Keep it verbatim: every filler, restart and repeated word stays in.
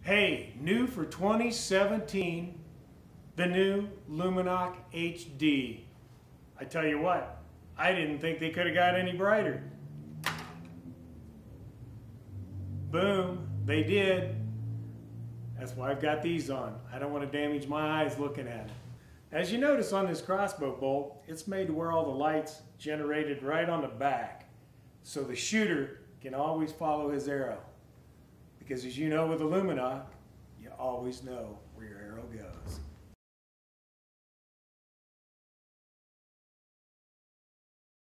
Hey, new for twenty seventeen, the new Lumenok H D. I tell you what, I didn't think they could have got any brighter. Boom, they did. That's why I've got these on. I don't want to damage my eyes looking at it. As you notice on this crossbow bolt, it's made to where all the light's generated right on the back, so the shooter can always follow his arrow. Because as you know with the Lumenok, you always know where your arrow goes.